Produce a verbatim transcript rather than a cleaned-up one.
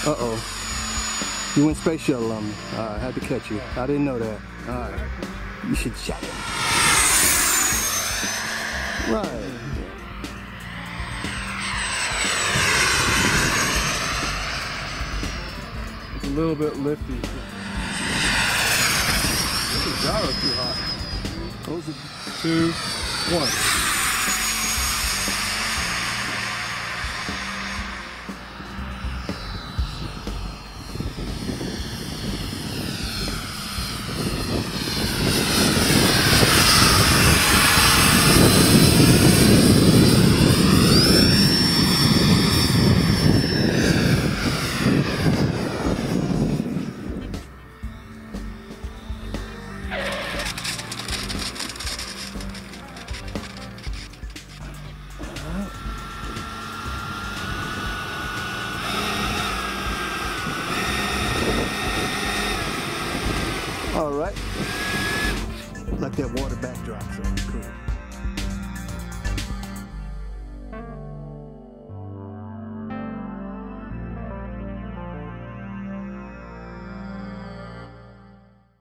Uh-oh. You went space shuttle on me. Alright, had to catch you. I didn't know that. Alright. You should shut it. Right. It's a little bit lifty. This gyro too hot. Those are two, one. All right, let that water backdrop so cool.